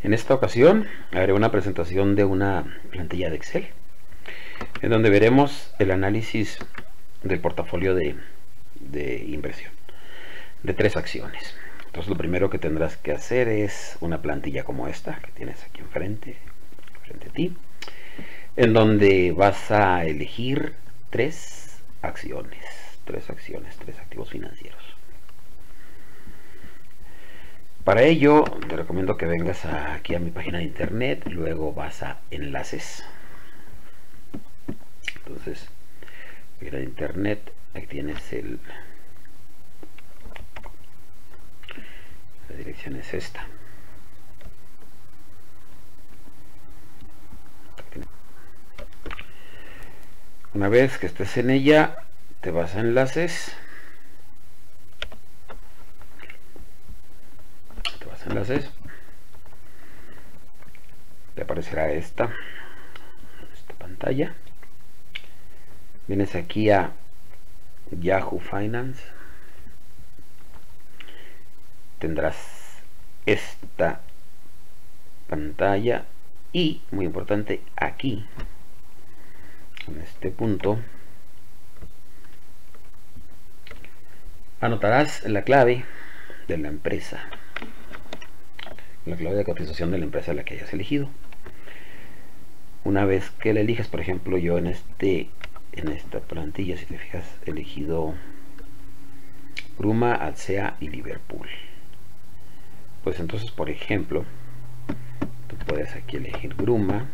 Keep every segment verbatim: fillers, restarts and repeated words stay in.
En esta ocasión haré una presentación de una plantilla de Excel en donde veremos el análisis del portafolio de, de inversión de tres acciones. Entonces lo primero que tendrás que hacer es una plantilla como esta que tienes aquí enfrente, frente a ti, en donde vas a elegir tres acciones, tres acciones, tres activos financieros. Para ello te recomiendo que vengas a, aquí a mi página de internet, luego vas a enlaces. Entonces, página de internet, aquí tienes el, la dirección es esta. Una vez que estés en ella, te vas a enlaces. Te vas a enlaces. Te aparecerá esta, esta pantalla. Vienes aquí a Yahoo Finance. Tendrás esta pantalla y, muy importante, aquí en este punto anotarás la clave de la empresa, la clave de cotización de la empresa a la que hayas elegido. Una vez que la eliges, por ejemplo, yo en este en esta plantilla, si te fijas, he elegido Gruma, Alsea y Liverpool. Pues entonces, por ejemplo, tú puedes aquí elegir Gruma.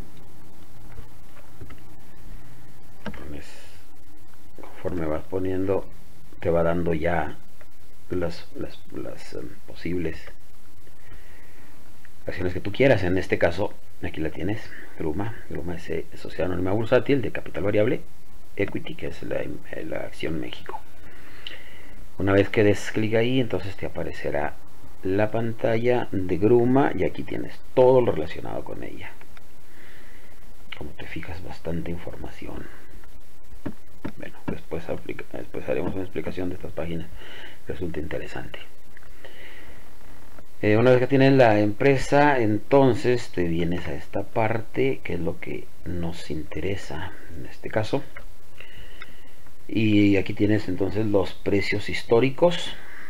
Conforme vas poniendo, te va dando ya las, las, las um, posibles acciones que tú quieras. En este caso, aquí la tienes, Gruma. Gruma es, es sociedad anónima bursátil de capital variable, equity, que es la, la acción México. Una vez que des clic ahí, entonces te aparecerá la pantalla de Gruma y aquí tienes todo lo relacionado con ella. Como te fijas, bastante información. Bueno, después, después haremos una explicación de estas páginas. Resulta interesante. Eh, una vez que tienes la empresa, entonces te vienes a esta parte, que es lo que nos interesa en este caso. Y aquí tienes entonces los precios históricos.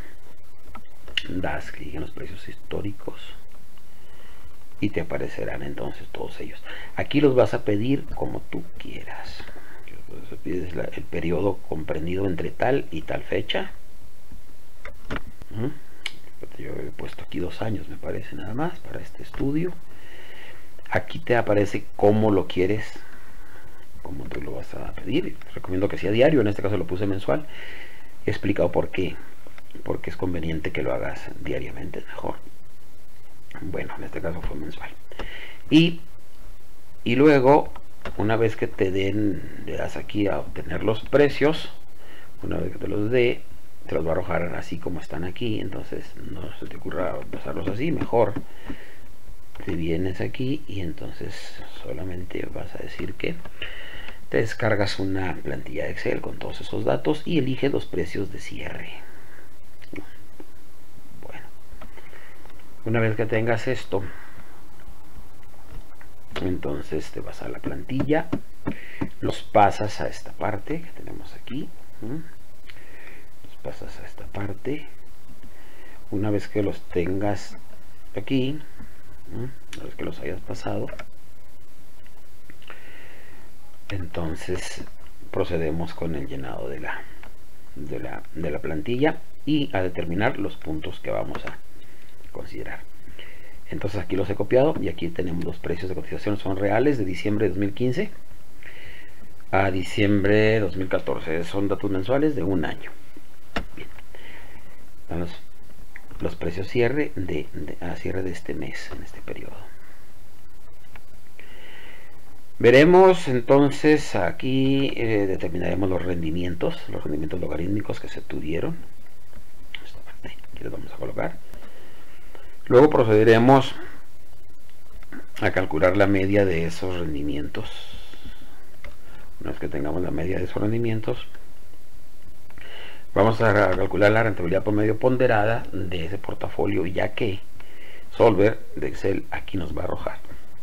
Das clic en los precios históricos y te aparecerán entonces todos ellos. Aquí los vas a pedir como tú quieras. Entonces pides la, el periodo comprendido entre tal y tal fecha. Yo he puesto aquí dos años, me parece, nada más para este estudio. Aquí te aparece cómo lo quieres, cómo tú lo vas a pedir. Te recomiendo que sea diario, en este caso lo puse mensual. He explicado por qué, porque es conveniente que lo hagas diariamente, es mejor. Bueno, en este caso fue mensual. Y, y luego, una vez que te den, le das aquí a obtener los precios. Una vez que te los dé, te los va a arrojar así como están aquí. Entonces no se te ocurra pasarlos así, mejor te vienes aquí y entonces solamente vas a decir que te descargas una plantilla de Excel con todos esos datos y eliges los precios de cierre. Bueno, una vez que tengas esto, entonces te vas a la plantilla, los pasas a esta parte que tenemos aquí, los pasas a esta parte. Una vez que los tengas aquí, una vez que los hayas pasado, entonces procedemos con el llenado de la, de la, de la plantilla y a determinar los puntos que vamos a considerar. Entonces aquí los he copiado y aquí tenemos los precios de cotización, son reales de diciembre de dos mil quince a diciembre de dos mil catorce, son datos mensuales de un año. Bien. Están los, los precios cierre de, de, a cierre de este mes, en este periodo. Veremos entonces aquí, eh, determinaremos los rendimientos, los rendimientos logarítmicos que se tuvieron. Esta parte, aquí los vamos a colocar. Luego procederemos a calcular la media de esos rendimientos. Una vez que tengamos la media de esos rendimientos, vamos a calcular la rentabilidad promedio ponderada de ese portafolio, ya que Solver de Excel aquí nos va a arrojar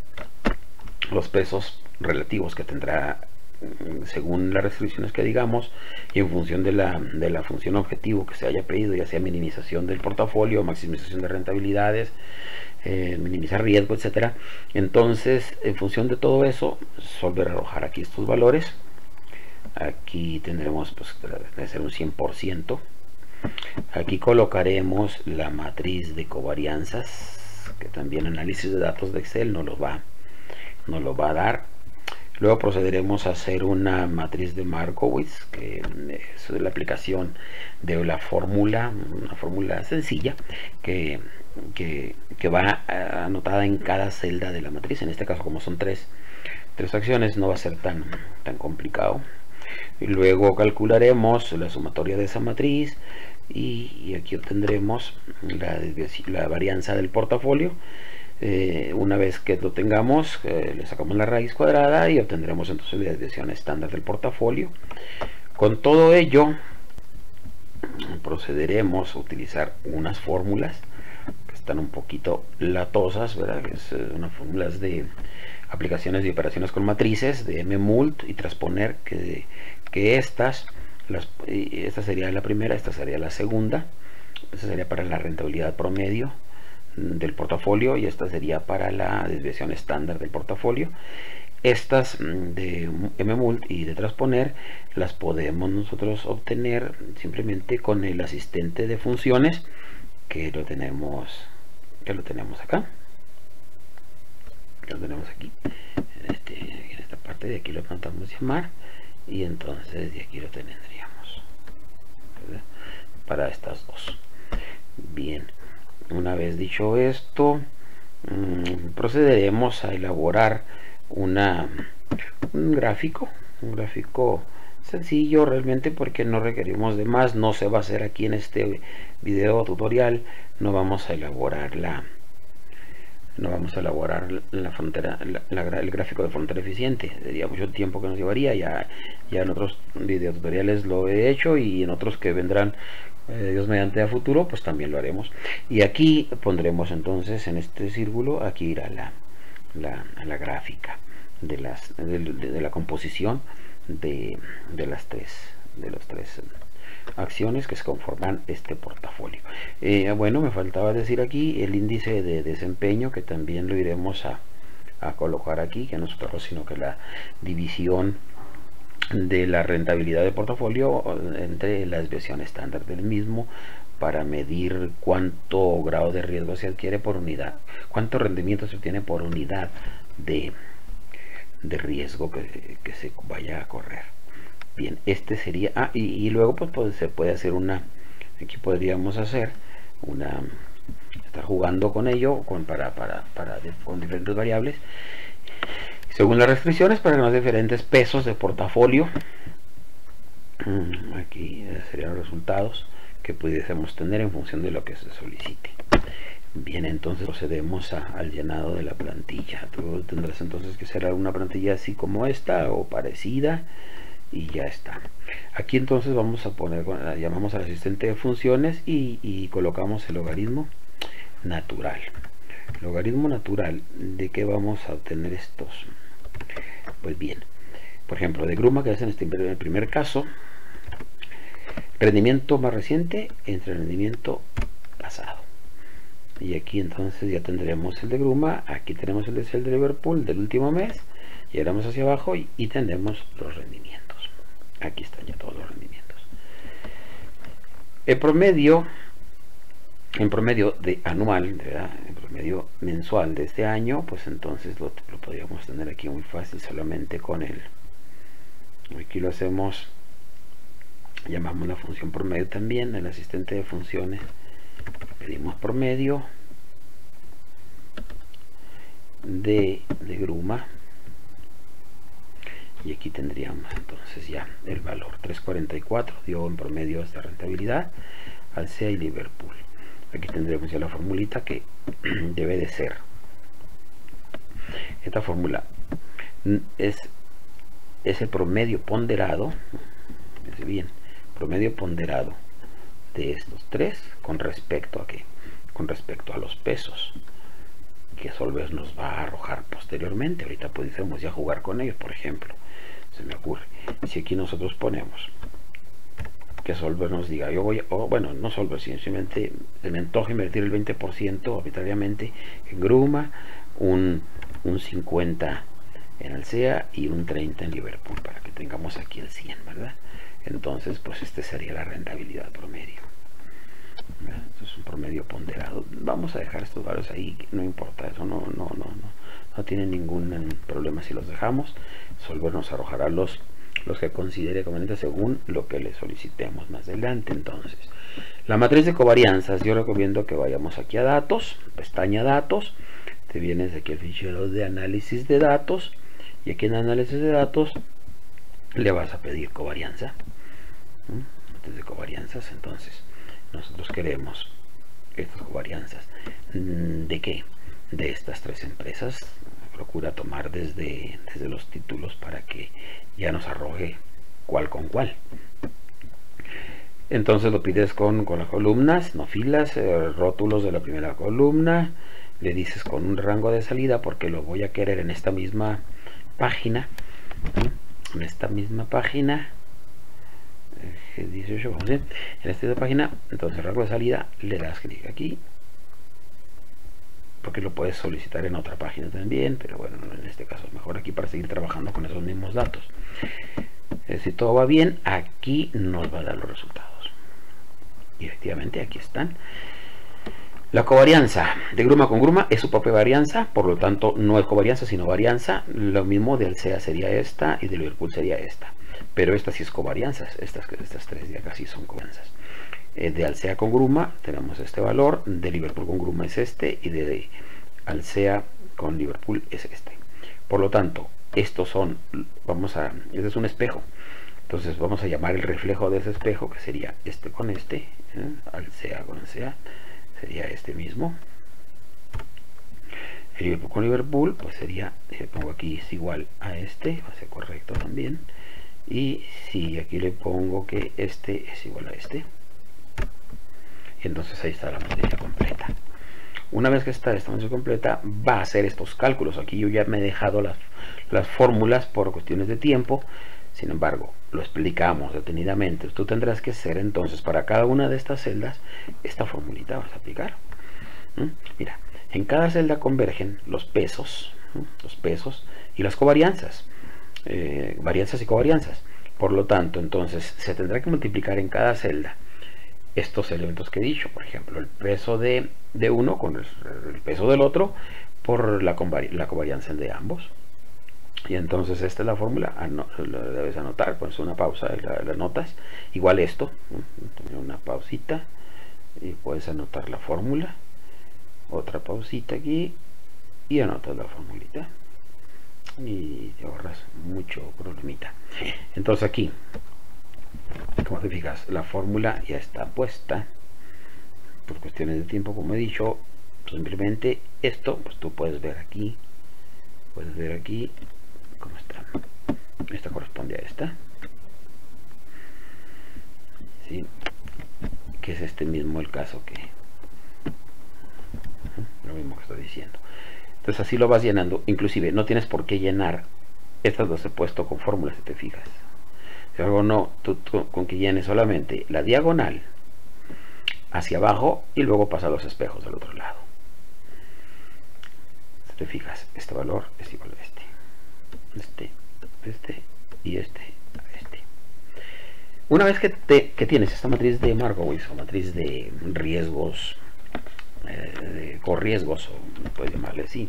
los pesos relativos que tendrá según las restricciones que digamos y en función de la, de la función objetivo que se haya pedido, ya sea minimización del portafolio, maximización de rentabilidades, eh, minimizar riesgo, etcétera. Entonces, en función de todo eso, Solver arrojar aquí estos valores. Aquí tendremos, pues, debe ser un cien por ciento. Aquí colocaremos la matriz de covarianzas, que también análisis de datos de Excel nos lo va, nos lo va a dar. Luego procederemos a hacer una matriz de Markowitz, que es la aplicación de la fórmula, una fórmula sencilla que, que, que va anotada en cada celda de la matriz. En este caso, como son tres, tres acciones, no va a ser tan, tan complicado. Y luego calcularemos la sumatoria de esa matriz y, y aquí obtendremos la, la varianza del portafolio. Eh, una vez que lo tengamos, eh, le sacamos la raíz cuadrada y obtendremos entonces la desviación estándar del portafolio. Con todo ello, procederemos a utilizar unas fórmulas que están un poquito latosas, ¿verdad? Que es eh, unas fórmulas de aplicaciones y operaciones con matrices de mmult y transponer que, que estas, las, esta sería la primera, esta sería la segunda, esta sería para la rentabilidad promedio del portafolio y esta sería para la desviación estándar del portafolio. Estas de mmult y de transponer las podemos nosotros obtener simplemente con el asistente de funciones que lo tenemos que lo tenemos acá, que lo tenemos aquí en, este, en esta parte de aquí lo mandamos llamar y entonces de aquí lo tendríamos, ¿verdad? Para estas dos. Bien, una vez dicho esto, mmm, procederemos a elaborar una, un gráfico, un gráfico sencillo realmente porque no requerimos de más, no se va a hacer aquí en este video tutorial, no vamos a elaborar la no vamos a elaborar la frontera, la, la, el gráfico de frontera eficiente, sería mucho tiempo que nos llevaría, ya, ya en otros video tutoriales lo he hecho y en otros que vendrán eh, Dios mediante a futuro, pues también lo haremos. Y aquí pondremos entonces en este círculo, aquí irá la, la, la gráfica de, las, de, de, de la composición de, de las tres, de los tres acciones que se conforman este portafolio. Eh, bueno, me faltaba decir aquí el índice de desempeño, que también lo iremos a, a colocar aquí, que no es otro sino que la división de la rentabilidad de portafolio entre la desviación estándar del mismo para medir cuánto grado de riesgo se adquiere por unidad, cuánto rendimiento se obtiene por unidad de, de riesgo que, que se vaya a correr. Bien, este sería, ah, y, y luego pues, pues se puede hacer una, aquí podríamos hacer una, estar jugando con ello con, para, para, para con diferentes variables según las restricciones para los diferentes pesos de portafolio. Aquí serían los resultados que pudiésemos tener en función de lo que se solicite. Bien, entonces procedemos a, al llenado de la plantilla. Tú tendrás entonces que hacer una plantilla así como esta o parecida y ya está. Aquí entonces vamos a poner, llamamos al asistente de funciones y, y colocamos el logaritmo natural. Logaritmo natural, ¿de qué vamos a obtener estos? Pues bien, por ejemplo, de Grumman, que es en este en el primer caso, rendimiento más reciente entre rendimiento pasado. Y aquí entonces ya tendremos el de Grumman, aquí tenemos el de, el de Liverpool del último mes, y ahora hacia abajo y, y tendremos los rendimientos. Aquí están ya todos los rendimientos. El promedio, en promedio de anual, ¿verdad? En promedio mensual de este año, pues entonces lo, lo podríamos tener aquí muy fácil solamente con el, aquí lo hacemos, llamamos la función promedio también, el asistente de funciones, pedimos promedio de, de Grumman. Y aquí tendríamos entonces ya el valor tres cuarenta y cuatro dio en promedio esta rentabilidad al C E A y Liverpool. Aquí tendremos ya la formulita que debe de ser, esta fórmula es, es el promedio ponderado, es bien, promedio ponderado de estos tres con respecto a qué, con respecto a los pesos, que Solver nos va a arrojar posteriormente. Ahorita pudiésemos ya jugar con ellos, por ejemplo, se me ocurre. Si aquí nosotros ponemos que Solver nos diga, yo voy, o bueno, no Solver, simplemente se me antoja invertir el veinte por ciento arbitrariamente en Gruma, un, un cincuenta en Alsea y un treinta en Liverpool, para que tengamos aquí el cien, ¿verdad? Entonces, pues este sería la rentabilidad promedio. Esto es un promedio ponderado. Vamos a dejar estos valores ahí, no importa, eso no, no, no, no, no tiene ningún problema si los dejamos. Solver nos arrojará los los que considere conveniente según lo que le solicitemos más adelante. Entonces, la matriz de covarianzas, yo recomiendo que vayamos aquí a datos, pestaña datos, te vienes aquí al fichero de análisis de datos, y aquí en análisis de datos le vas a pedir covarianza, matriz de covarianzas. Entonces, nosotros queremos estas covarianzas. ¿De qué? De estas tres empresas. Procura tomar desde, desde los títulos para que ya nos arroje cuál con cuál. Entonces lo pides con, con las columnas, no filas, eh, rótulos de la primera columna. Le dices con un rango de salida, porque lo voy a querer en esta misma página. En esta misma página. G dieciocho, vamos a ver. En esta misma página, entonces el rango de salida, le das clic aquí, porque lo puedes solicitar en otra página también, pero bueno, en este caso es mejor aquí para seguir trabajando con esos mismos datos. Eh, si todo va bien, aquí nos va a dar los resultados. Y efectivamente aquí están. La covarianza de Gruma con Gruma es su propia varianza, por lo tanto no es covarianza sino varianza. Lo mismo de Alsea sería esta y de Liverpool sería esta, pero esta sí es covarianza. Estas, estas tres de acá sí son covarianzas. De Alsea con Gruma tenemos este valor, de Liverpool con Gruma es este, y de Alsea con Liverpool es este. Por lo tanto, estos son, vamos a, este es un espejo, entonces vamos a llamar el reflejo de ese espejo, que sería este con este, ¿eh? Alsea con Alsea, sería este mismo. El Liverpool con Liverpool, pues sería, si pongo aquí es igual a este, va a ser correcto también. Y si aquí le pongo que este es igual a este, entonces ahí está la matriz completa. Una vez que está esta matriz completa, va a hacer estos cálculos. Aquí yo ya me he dejado las, las fórmulas por cuestiones de tiempo. Sin embargo, lo explicamos detenidamente. Tú tendrás que hacer entonces para cada una de estas celdas esta formulita vas a aplicar. ¿Mm? Mira, en cada celda convergen los pesos, ¿Mm? los pesos y las covarianzas, eh, varianzas y covarianzas. Por lo tanto, entonces se tendrá que multiplicar en cada celda estos elementos que he dicho, por ejemplo, el peso de, de uno con el, el peso del otro por la, la covarianza de ambos. Y entonces esta es la fórmula, ano, la debes anotar, pones una pausa, la, la notas, igual esto, ¿no? Una pausita y puedes anotar la fórmula, otra pausita aquí y anotas la formulita y te ahorras mucho problemita. Entonces aquí, como te fijas, la fórmula ya está puesta. Por cuestiones de tiempo, como he dicho, simplemente esto, pues tú puedes ver aquí, puedes ver aquí cómo está. Esta corresponde a esta, ¿sí? Que es este mismo el caso, que lo mismo que estoy diciendo. Entonces así lo vas llenando. Inclusive no tienes por qué llenar estas dos, he puesto con fórmulas, si te fijas. Si algo no, tú, tú con que llenes solamente la diagonal hacia abajo y luego pasa a los espejos del otro lado. Si te fijas, este valor es igual a este, este, este y este a este. Una vez que, te, que tienes esta matriz de Markowitz o matriz de riesgos, eh, de corriesgos, o puedes llamarle así,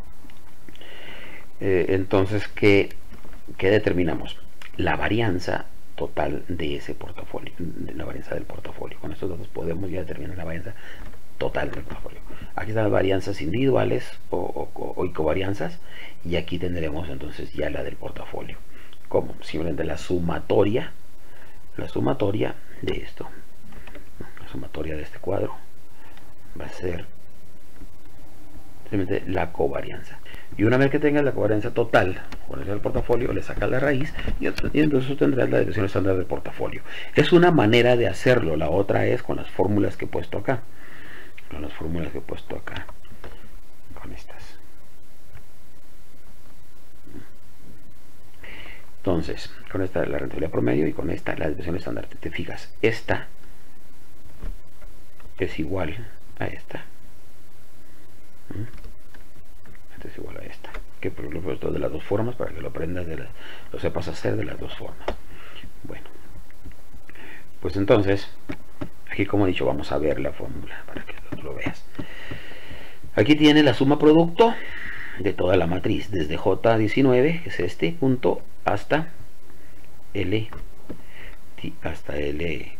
eh, entonces ¿qué, qué determinamos? La varianza total de ese portafolio, de la varianza del portafolio. Con estos datos podemos ya determinar la varianza total del portafolio. Aquí están las varianzas individuales o, o, o covarianzas, y aquí tendremos entonces ya la del portafolio, como simplemente la sumatoria, la sumatoria de esto, la sumatoria de este cuadro va a ser simplemente la covarianza. Y una vez que tengas la covarianza total con el portafolio, le sacas la raíz y entonces tendrás la desviación estándar del portafolio. Es una manera de hacerlo. La otra es con las fórmulas que he puesto acá. Con las fórmulas que he puesto acá. con estas. Entonces, con esta la rentabilidad promedio y con esta la desviación estándar. Te fijas, esta es igual a esta. Esta es igual a esta. Que por lo menos de las dos formas, para que lo aprendas, de la, lo sepas hacer de las dos formas. Bueno, pues entonces, aquí como he dicho, vamos a ver la fórmula para que lo veas. Aquí tiene la suma producto de toda la matriz, desde J diecinueve, que es este punto, hasta L, hasta L,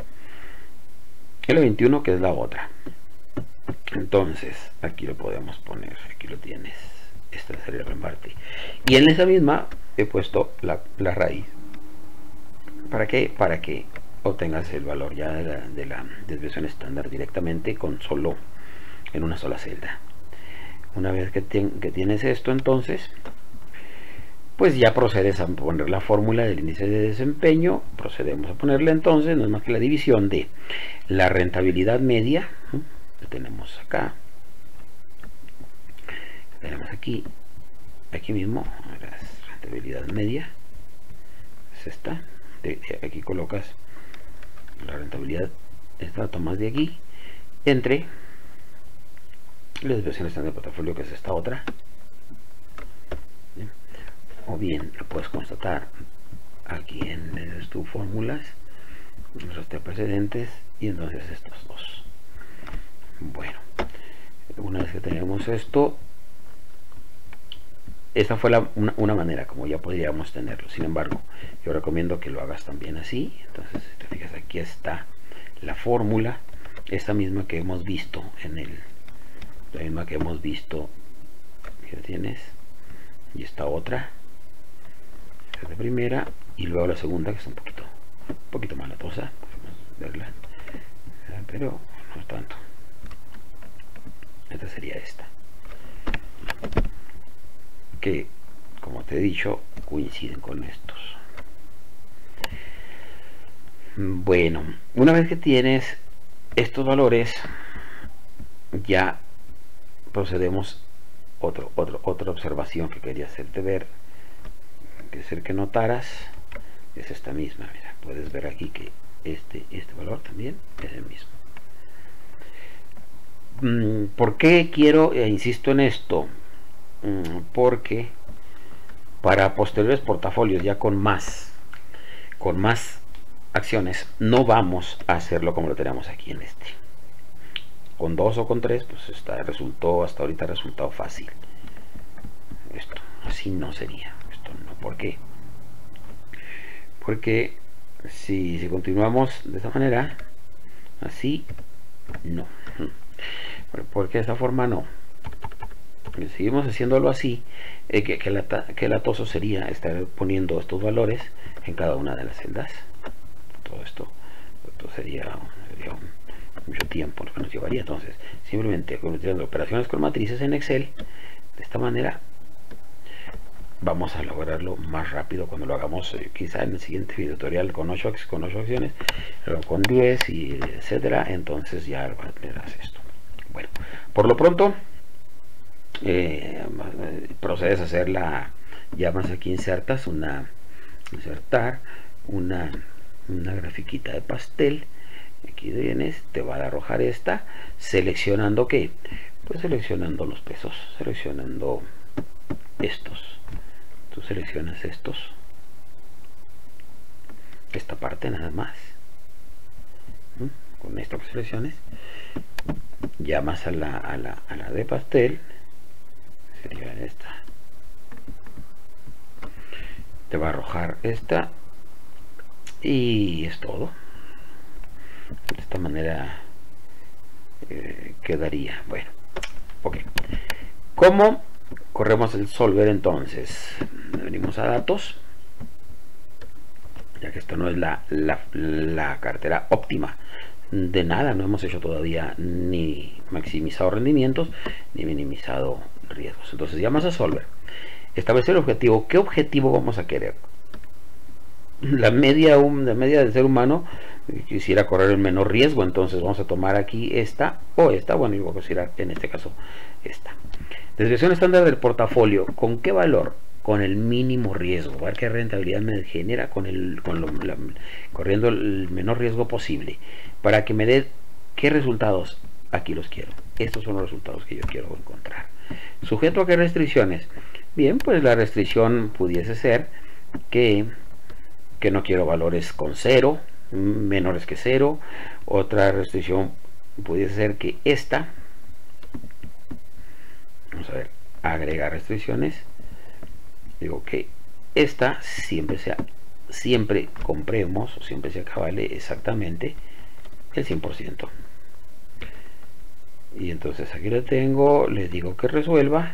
L veintiuno, que es la otra. Entonces, aquí lo podemos poner, aquí lo tienes, esta sería la parte. Y en esa misma he puesto la, la raíz. ¿Para qué? Para que obtengas el valor ya de la, de la desviación estándar directamente con solo, en una sola celda. Una vez que, ten, que tienes esto, entonces, pues ya procedes a poner la fórmula del índice de desempeño. Procedemos a ponerle entonces, no es más que la división de la rentabilidad media, ¿sí? Que tenemos acá, que tenemos aquí, aquí mismo, la rentabilidad media, es esta, de, de aquí colocas la rentabilidad, esta la tomas de aquí, entre la desviación estándar de portafolio, que es esta otra. ¿Sí? O bien lo puedes constatar aquí en tus fórmulas, en los precedentes, y entonces estos dos. Bueno, una vez que tenemos esto, esta fue la, una, una manera como ya podríamos tenerlo. Sin embargo, yo recomiendo que lo hagas también así. Entonces, si te fijas, aquí está la fórmula, esta misma que hemos visto en el, la misma que hemos visto, que tienes, y esta otra, esta es la primera, y luego la segunda, que es un poquito, un poquito más latosa, podemos verla, pero no es tanto. Esta sería esta, que como te he dicho coinciden con estos. Bueno, una vez que tienes estos valores, ya procedemos otro, otro, otra observación que quería hacerte ver, que es el que notaras, es esta misma. Mira, puedes ver aquí que este, este valor también es el mismo. ¿Por qué quiero e insisto en esto? Porque para posteriores portafolios ya con más con más acciones no vamos a hacerlo como lo tenemos aquí en este. Con dos o con tres, pues está, resultó hasta ahorita resultado fácil. Esto así no sería. Esto no. ¿Por qué? Porque si, si continuamos de esta manera, así no. Porque de esta forma no. Si seguimos haciéndolo así, eh, que, que, lata, que latoso sería estar poniendo estos valores en cada una de las celdas. Todo esto, esto sería, sería un, mucho tiempo lo que nos llevaría. Entonces, simplemente convirtiendo operaciones con matrices en Excel, de esta manera vamos a lograrlo más rápido cuando lo hagamos, eh, quizá en el siguiente video tutorial con ocho, con ocho acciones, pero con diez y etcétera. Entonces ya verás esto. Bueno, por lo pronto eh, procedes a hacer la, llamas aquí insertas una insertar una, una grafiquita de pastel. Aquí vienes, te va a arrojar esta, seleccionando ¿qué? Pues seleccionando los pesos, seleccionando estos. Tú seleccionas estos, esta parte nada más. ¿Mm? Con esto que selecciones, llamas a la, a la, a la de pastel, sería esta. Te va a arrojar esta y es todo. De esta manera eh, quedaría. Bueno, ok. ¿Cómo corremos el solver entonces? Venimos a datos, ya que esto no es la, la, la cartera óptima de nada, no hemos hecho todavía ni maximizado rendimientos ni minimizado riesgos. Entonces llamas a solver, establecer el objetivo. ¿Qué objetivo vamos a querer? La media, la media del ser humano quisiera correr el menor riesgo, entonces vamos a tomar aquí esta o esta, bueno, yo voy a considerar en este caso esta. Desviación estándar del portafolio. ¿Con qué valor? Con el mínimo riesgo. A ver qué rentabilidad me genera con el, con lo, la, corriendo el menor riesgo posible. Para que me dé qué resultados. Aquí los quiero. Estos son los resultados que yo quiero encontrar. ¿Sujeto a qué restricciones? Bien, pues la restricción pudiese ser que, que no quiero valores con cero, menores que cero. Otra restricción pudiese ser que esta, vamos a ver, agregar restricciones, digo que esta siempre sea, siempre compremos, o siempre se acabale exactamente el cien por ciento. Y entonces aquí lo tengo, le digo que resuelva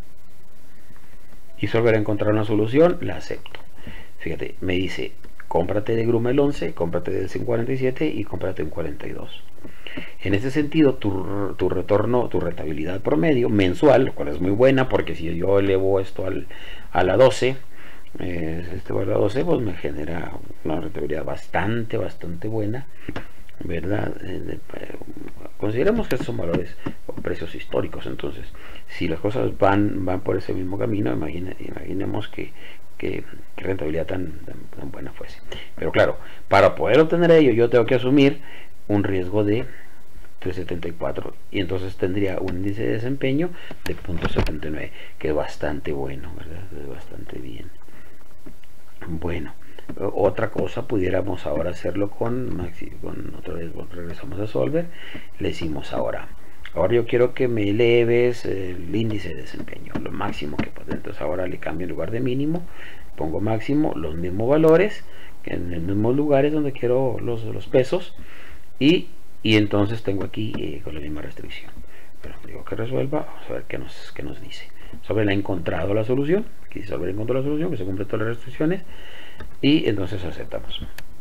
y volver a encontrar una solución, la acepto. Fíjate, me dice cómprate de Grumel once, cómprate del cien cuarenta y siete y cómprate en cuarenta y dos. En este sentido, tu, tu retorno, tu rentabilidad promedio mensual, lo cual es muy buena, porque si yo elevo esto al, a la doce, eh, este valor a doce, pues me genera una rentabilidad bastante, bastante buena, ¿verdad? Eh, eh, consideremos que estos son valores o precios históricos. Entonces, si las cosas van, van por ese mismo camino, imagine, imaginemos que que rentabilidad tan, tan, tan buena fuese. Pero claro, para poder obtener ello yo tengo que asumir un riesgo de tres punto setenta y cuatro y entonces tendría un índice de desempeño de punto setenta y nueve, que es bastante bueno, ¿verdad? Es bastante bien. Bueno, otra cosa pudiéramos ahora hacerlo con Maxi, con otra vez regresamos a Solver, le decimos ahora ahora yo quiero que me eleves el índice de desempeño, lo máximo que pueda. Entonces ahora le cambio en lugar de mínimo, pongo máximo, los mismos valores, en los mismos lugares donde quiero los, los pesos, y, y entonces tengo aquí eh, con la misma restricción. Pero digo que resuelva, vamos a ver qué nos, qué nos dice. Solver ha encontrado la solución, aquí Solver encontró la solución, que se cumplen todas las restricciones, y entonces aceptamos.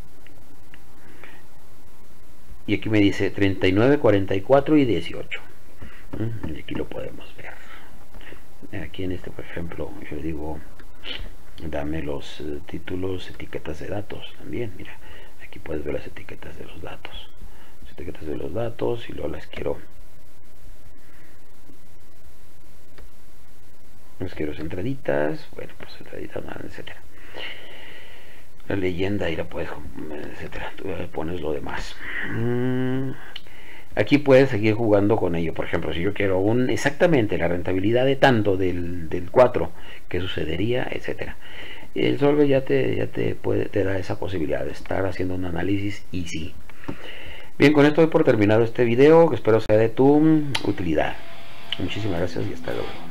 Y aquí me dice treinta y nueve, cuarenta y cuatro y dieciocho. Y aquí lo podemos ver. Aquí en este, por ejemplo, yo digo, dame los uh, títulos, etiquetas de datos también. Mira, aquí puedes ver las etiquetas de los datos. Las etiquetas de los datos, y luego las quiero. Las quiero centraditas. Bueno, pues centraditas, etcétera. La leyenda y la puedes, etcétera. Tú pones lo demás. Mm, aquí puedes seguir jugando con ello. Por ejemplo, si yo quiero un exactamente la rentabilidad de tanto del, del cuatro, ¿qué sucedería? Etcétera. El Solver ya te, ya te, puede, te da esa posibilidad de estar haciendo un análisis easy. Bien, con esto doy por terminado este video, que espero sea de tu utilidad. Muchísimas gracias y hasta luego.